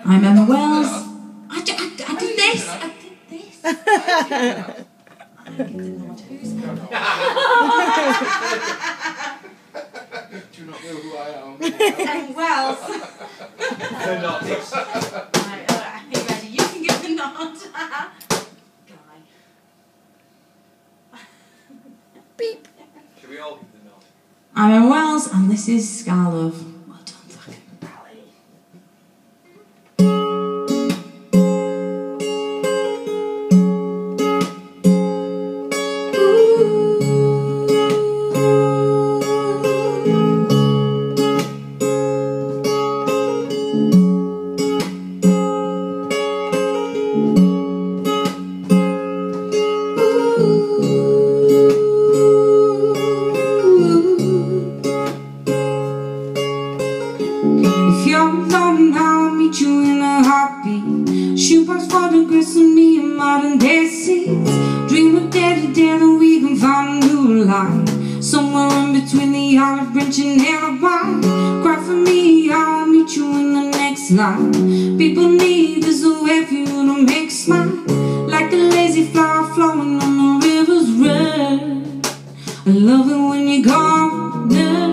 I'm Emma Wells. I did this. I did this. I give the nod. Who's Emma? Do you not know who I am? Emma Wells. They're not. Right, are you ready? You can give the nod. Guy. Beep. Should we all give the nod? I'm Emma Wells, and this is Scarlove. Well done, fucking Bally. If you're alone, I'll meet you in a heartbeat. Shoebox photographs of me in modern day scenes. Dream of day to day that we can find a new life somewhere in between the olive branch and alibi. Cry for me, I'll meet you in the next line. People need is a way for you to make smile, like a lazy flower flowing on the river's red. I love it when you're gone there.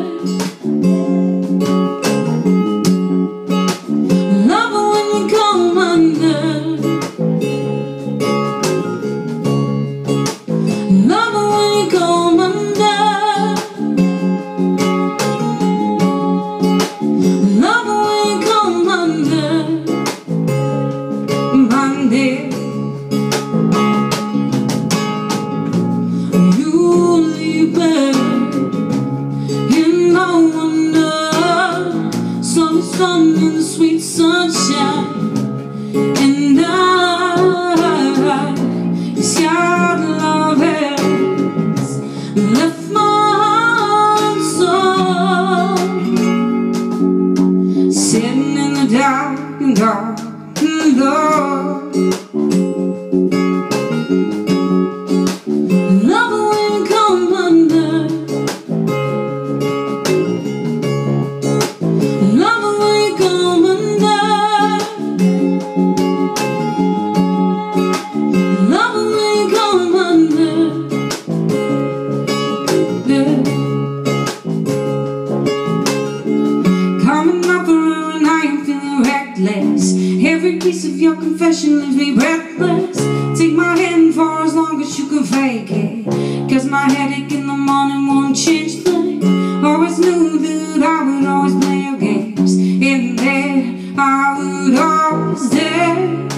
Sun in the sweet sunshine, and it's your love has left my heart so sitting in the dark and dark and dark. Love it when you come under. Every piece of your confession leaves me breathless. Take my hand for as long as you can fake it, 'cause my headache in the morning won't change things. Always knew that I would always play your games, and there I would always dare.